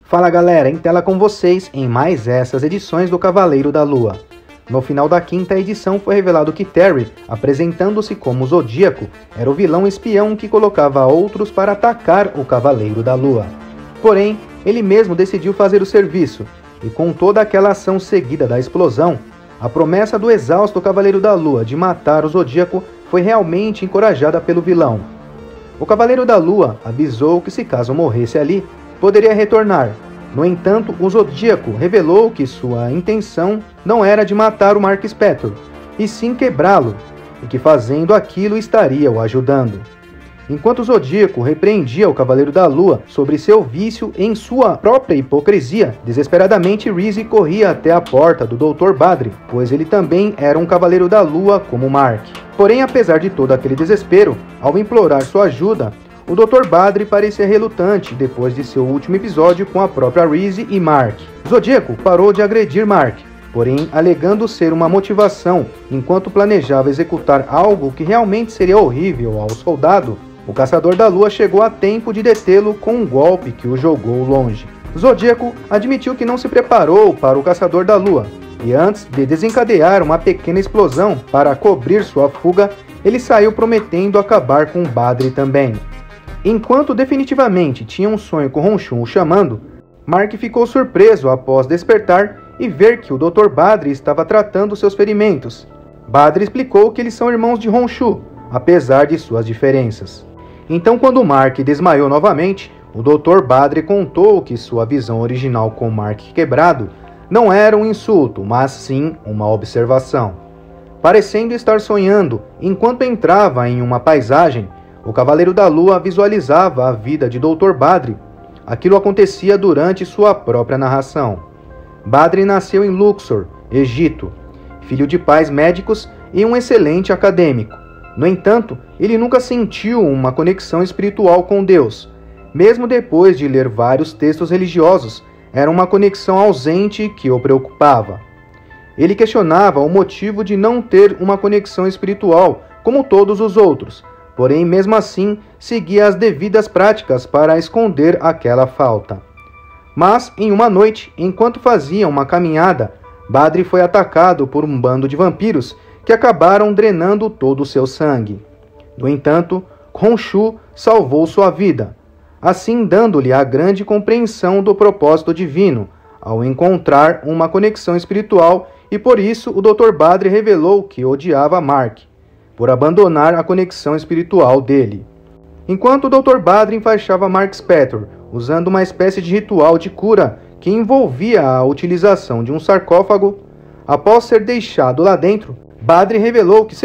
Fala galera, em tela com vocês em mais essas edições do Cavaleiro da Lua. No final da quinta edição foi revelado que Terry, apresentando-se como Zodíaco, era o vilão espião que colocava outros para atacar o Cavaleiro da Lua. Porém, ele mesmo decidiu fazer o serviço, e com toda aquela ação seguida da explosão, a promessa do exausto Cavaleiro da Lua de matar o Zodíaco foi realmente encorajada pelo vilão. O Cavaleiro da Lua avisou que se caso morresse ali, poderia retornar. No entanto, o Zodíaco revelou que sua intenção não era de matar o Mark Spector, e sim quebrá-lo, e que fazendo aquilo estaria o ajudando. Enquanto o Zodíaco repreendia o Cavaleiro da Lua sobre seu vício em sua própria hipocrisia, desesperadamente Reese corria até a porta do Dr. Badri, pois ele também era um Cavaleiro da Lua como Mark. Porém, apesar de todo aquele desespero, ao implorar sua ajuda, o Dr. Badri parecia relutante depois de seu último episódio com a própria Reese e Mark. Zodíaco parou de agredir Mark, porém alegando ser uma motivação enquanto planejava executar algo que realmente seria horrível ao soldado. O Caçador da Lua chegou a tempo de detê-lo com um golpe que o jogou longe. Zodíaco admitiu que não se preparou para o Caçador da Lua, e antes de desencadear uma pequena explosão para cobrir sua fuga, ele saiu prometendo acabar com Badri também. Enquanto definitivamente tinha um sonho com Khonshu o chamando, Mark ficou surpreso após despertar e ver que o Dr. Badri estava tratando seus ferimentos. Badri explicou que eles são irmãos de Khonshu, apesar de suas diferenças. Então, quando Mark desmaiou novamente, o Dr. Badri contou que sua visão original com Mark quebrado não era um insulto, mas sim uma observação. Parecendo estar sonhando, enquanto entrava em uma paisagem, o Cavaleiro da Lua visualizava a vida de Dr. Badri. Aquilo acontecia durante sua própria narração. Badri nasceu em Luxor, Egito, filho de pais médicos e um excelente acadêmico. No entanto, ele nunca sentiu uma conexão espiritual com Deus. Mesmo depois de ler vários textos religiosos, era uma conexão ausente que o preocupava. Ele questionava o motivo de não ter uma conexão espiritual como todos os outros, porém, mesmo assim, seguia as devidas práticas para esconder aquela falta. Mas, em uma noite, enquanto fazia uma caminhada, Badri foi atacado por um bando de vampiros que acabaram drenando todo o seu sangue. No entanto, Khonshu salvou sua vida, assim dando-lhe a grande compreensão do propósito divino, ao encontrar uma conexão espiritual, e por isso o Dr. Badri revelou que odiava Mark, por abandonar a conexão espiritual dele. Enquanto o Dr. Badri enfaixava Mark Spector, usando uma espécie de ritual de cura que envolvia a utilização de um sarcófago, após ser deixado lá dentro, Badri revelou que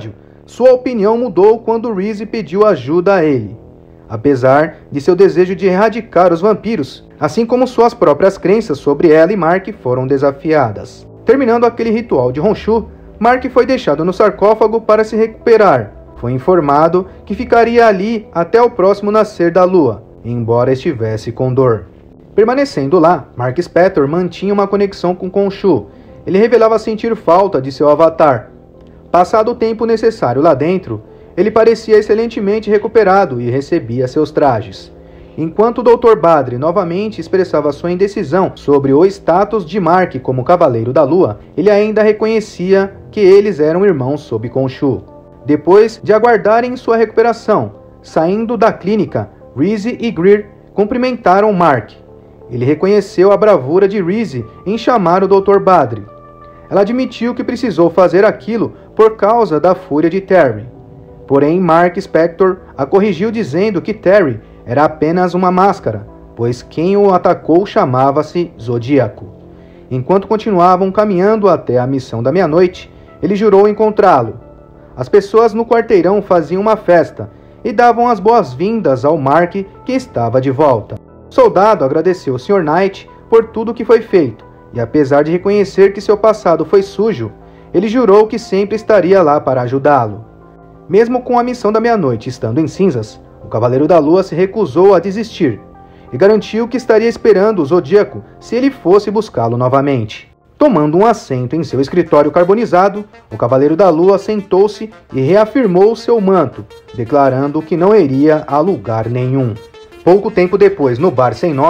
sua opinião mudou quando Reese pediu ajuda a ele. Apesar de seu desejo de erradicar os vampiros, assim como suas próprias crenças sobre ela e Mark foram desafiadas. Terminando aquele ritual de Khonshu, Mark foi deixado no sarcófago para se recuperar. Foi informado que ficaria ali até o próximo nascer da lua, embora estivesse com dor. Permanecendo lá, Mark Spector mantinha uma conexão com Khonshu. Ele revelava sentir falta de seu avatar. Passado o tempo necessário lá dentro, ele parecia excelentemente recuperado e recebia seus trajes. Enquanto o Dr. Badri novamente expressava sua indecisão sobre o status de Mark como Cavaleiro da Lua, ele ainda reconhecia que eles eram irmãos sob Khonshu. Depois de aguardarem sua recuperação, saindo da clínica, Reese e Greer cumprimentaram Mark. Ele reconheceu a bravura de Reese em chamar o Dr. Badri. Ela admitiu que precisou fazer aquilo por causa da fúria de Terry. Porém, Mark Spector a corrigiu dizendo que Terry era apenas uma máscara, pois quem o atacou chamava-se Zodíaco. Enquanto continuavam caminhando até a missão da meia-noite, ele jurou encontrá-lo. As pessoas no quarteirão faziam uma festa e davam as boas-vindas ao Mark, que estava de volta. O soldado agradeceu ao Sr. Knight por tudo que foi feito, e apesar de reconhecer que seu passado foi sujo, ele jurou que sempre estaria lá para ajudá-lo. Mesmo com a missão da meia-noite estando em cinzas, o Cavaleiro da Lua se recusou a desistir, e garantiu que estaria esperando o Zodíaco se ele fosse buscá-lo novamente. Tomando um assento em seu escritório carbonizado, o Cavaleiro da Lua sentou-se e reafirmou seu manto, declarando que não iria a lugar nenhum. Pouco tempo depois, no bar sem nome,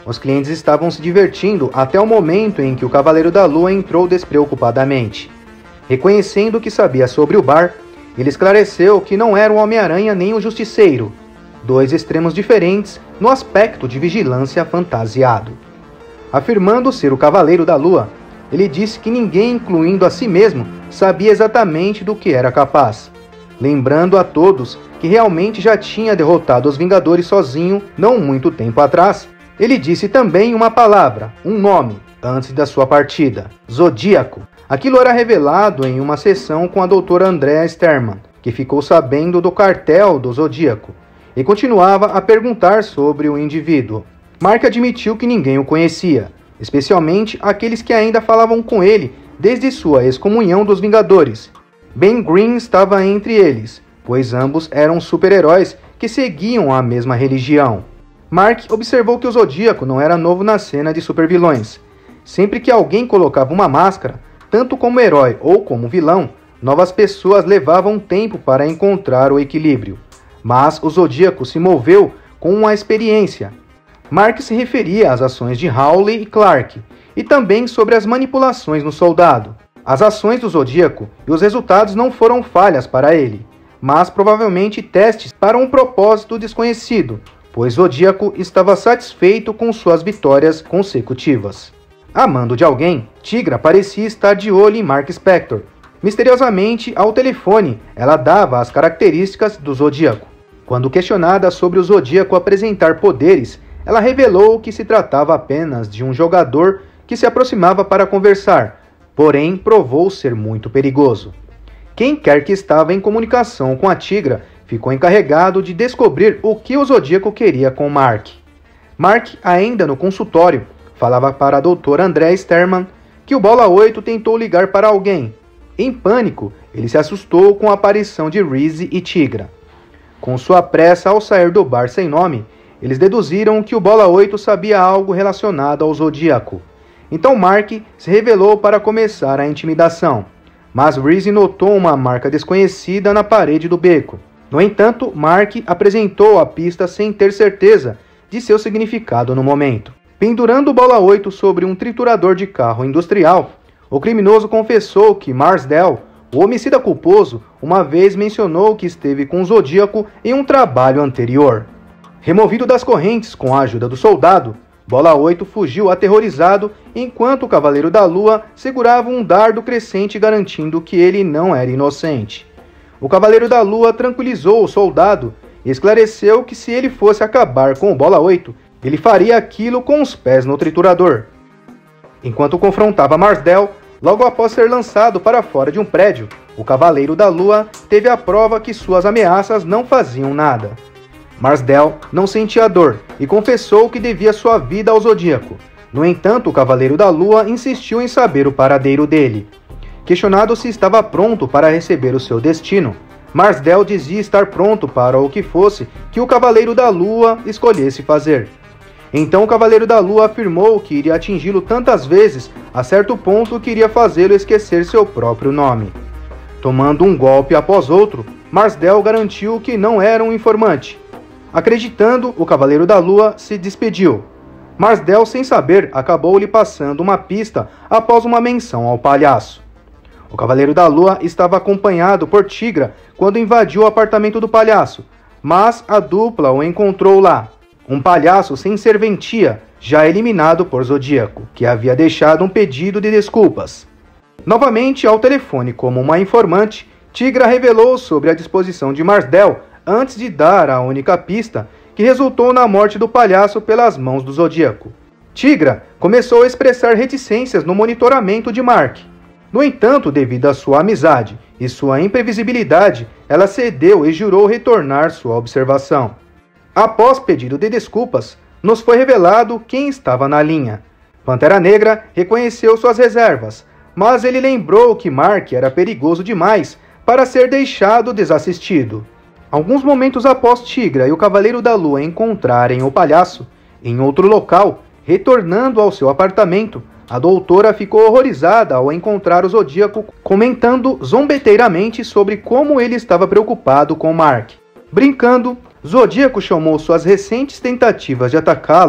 Os clientes estavam se divertindo até o momento em que o Cavaleiro da Lua entrou despreocupadamente. Reconhecendo que sabia sobre o bar, ele esclareceu que não era o Homem-Aranha nem o Justiceiro, dois extremos diferentes no aspecto de vigilância fantasiado. Afirmando ser o Cavaleiro da Lua, ele disse que ninguém, incluindo a si mesmo, sabia exatamente do que era capaz, lembrando a todos que realmente já tinha derrotado os Vingadores sozinho não muito tempo atrás. Ele disse também uma palavra, um nome, antes da sua partida: Zodíaco. Aquilo era revelado em uma sessão com a doutora Andrea Sterman, que ficou sabendo do cartel do Zodíaco, e continuava a perguntar sobre o indivíduo. Mark admitiu que ninguém o conhecia, especialmente aqueles que ainda falavam com ele desde sua excomunhão dos Vingadores. Ben Green estava entre eles, pois ambos eram super-heróis que seguiam a mesma religião. Mark observou que o Zodíaco não era novo na cena de supervilões. Sempre que alguém colocava uma máscara, tanto como herói ou como vilão, novas pessoas levavam tempo para encontrar o equilíbrio. Mas o Zodíaco se moveu com uma experiência. Mark se referia às ações de Howley e Clark, e também sobre as manipulações no soldado. As ações do Zodíaco e os resultados não foram falhas para ele, mas provavelmente testes para um propósito desconhecido, pois Zodíaco estava satisfeito com suas vitórias consecutivas. A mando de alguém, Tigra parecia estar de olho em Mark Spector. Misteriosamente, ao telefone, ela dava as características do Zodíaco. Quando questionada sobre o Zodíaco apresentar poderes, ela revelou que se tratava apenas de um jogador que se aproximava para conversar, porém provou ser muito perigoso. Quem quer que estava em comunicação com a Tigra ficou encarregado de descobrir o que o Zodíaco queria com Mark. Mark, ainda no consultório, falava para a doutora Andrea Sterman que o Bola 8 tentou ligar para alguém. Em pânico, ele se assustou com a aparição de Reese e Tigra. Com sua pressa ao sair do bar sem nome, eles deduziram que o Bola 8 sabia algo relacionado ao Zodíaco. Então Mark se revelou para começar a intimidação, mas Reese notou uma marca desconhecida na parede do beco. No entanto, Mark apresentou a pista sem ter certeza de seu significado no momento. Pendurando o Bola 8 sobre um triturador de carro industrial, o criminoso confessou que Marsdell, o homicida culposo, uma vez mencionou que esteve com o Zodíaco em um trabalho anterior. Removido das correntes com a ajuda do soldado, Bola 8 fugiu aterrorizado enquanto o Cavaleiro da Lua segurava um dardo crescente garantindo que ele não era inocente. O Cavaleiro da Lua tranquilizou o soldado e esclareceu que se ele fosse acabar com o Bola 8, ele faria aquilo com os pés no triturador. Enquanto confrontava Marsdell, logo após ser lançado para fora de um prédio, o Cavaleiro da Lua teve a prova que suas ameaças não faziam nada. Marsdell não sentia dor e confessou que devia sua vida ao Zodíaco. No entanto, o Cavaleiro da Lua insistiu em saber o paradeiro dele. Questionado se estava pronto para receber o seu destino, Marsdell dizia estar pronto para o que fosse que o Cavaleiro da Lua escolhesse fazer. Então o Cavaleiro da Lua afirmou que iria atingi-lo tantas vezes, a certo ponto que iria fazê-lo esquecer seu próprio nome. Tomando um golpe após outro, Marsdell garantiu que não era um informante. Acreditando, o Cavaleiro da Lua se despediu. Marsdell, sem saber, acabou lhe passando uma pista após uma menção ao palhaço. O Cavaleiro da Lua estava acompanhado por Tigra quando invadiu o apartamento do palhaço, mas a dupla o encontrou lá. Um palhaço sem serventia, já eliminado por Zodíaco, que havia deixado um pedido de desculpas. Novamente ao telefone como uma informante, Tigra revelou sobre a disposição de Marsdell antes de dar a única pista que resultou na morte do palhaço pelas mãos do Zodíaco. Tigra começou a expressar reticências no monitoramento de Mark. No entanto, devido à sua amizade e sua imprevisibilidade, ela cedeu e jurou retornar sua observação. Após pedido de desculpas, nos foi revelado quem estava na linha. Pantera Negra reconheceu suas reservas, mas ele lembrou que Mark era perigoso demais para ser deixado desassistido. Alguns momentos após Tigra e o Cavaleiro da Lua encontrarem o palhaço, em outro local, retornando ao seu apartamento, a doutora ficou horrorizada ao encontrar o Zodíaco comentando zombeteiramente sobre como ele estava preocupado com Mark. Brincando, Zodíaco chamou suas recentes tentativas de atacá-lo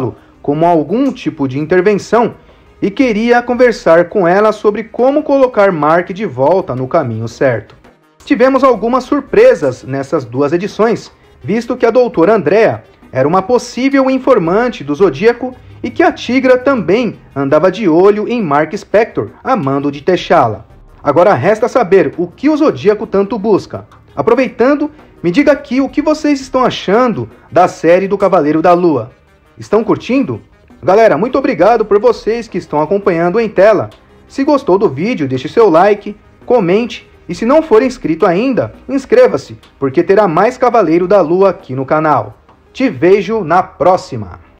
como algum tipo de intervenção e queria conversar com ela sobre como colocar Mark de volta no caminho certo. Tivemos algumas surpresas nessas duas edições, visto que a doutora Andrea era uma possível informante do Zodíaco e que a Tigra também andava de olho em Mark Spector, a mando de T'Challa. Agora resta saber o que o Zodíaco tanto busca. Aproveitando, me diga aqui o que vocês estão achando da série do Cavaleiro da Lua. Estão curtindo? Galera, muito obrigado por vocês que estão acompanhando em tela. Se gostou do vídeo, deixe seu like, comente e se não for inscrito ainda, inscreva-se, porque terá mais Cavaleiro da Lua aqui no canal. Te vejo na próxima!